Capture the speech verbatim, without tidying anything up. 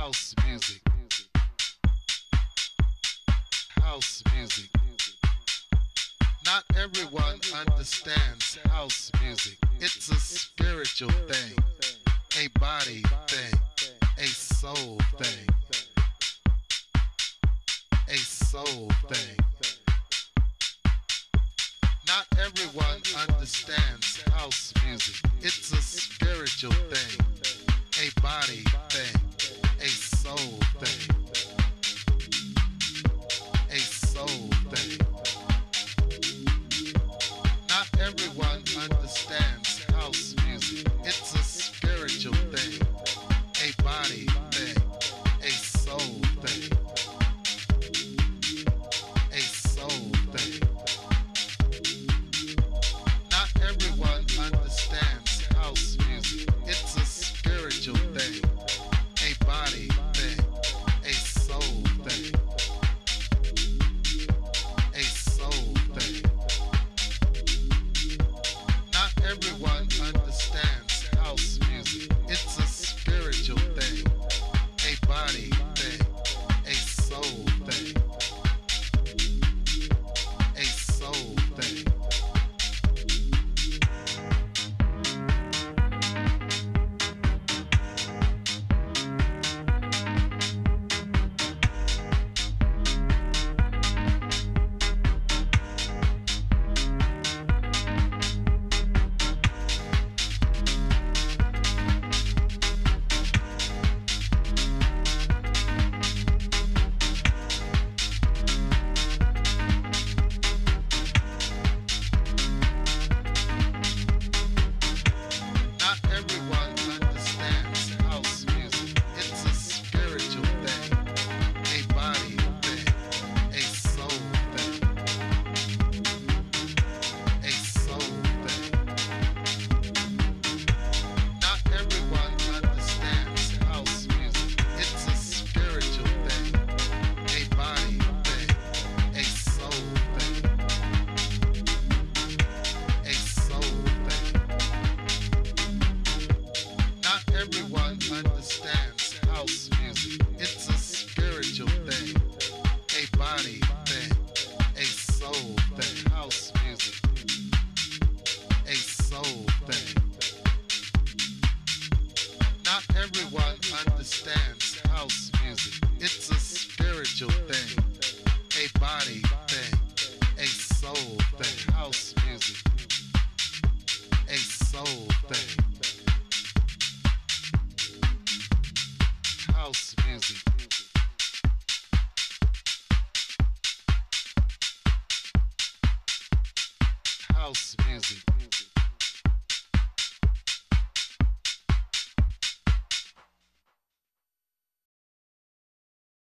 House music. House music. Not everyone understands house music. It's a spiritual thing, a body thing, a soul thing, a soul thing. Not everyone understands house music. It's a spiritual thing, a body thing, a soul thing, a soul thing. Not everyone understands house music. It's a spiritual thing, a body thing, a soul thing, a soul thing. Not everyone understands house music. It's a spiritual thing, a body thing, a soul thing, a soul thing. Not everyone understands house music. It's a spiritual thing, a body thing, a soul thing, a soul thing. Not everyone understands house music. It's a spiritual thing, a body thing, a soul thing, a soul thing. Not everyone understands house music. It's a spiritual thing, a body thing, a soul thing, a soul thing. Not everyone understands house music. It's a spiritual thing, a body thing, a soul thing. House music, a soul thing. Not everyone understands house music. It's a spiritual thing, a body thing, a soul thing. House music, a soul thing. House music. House music.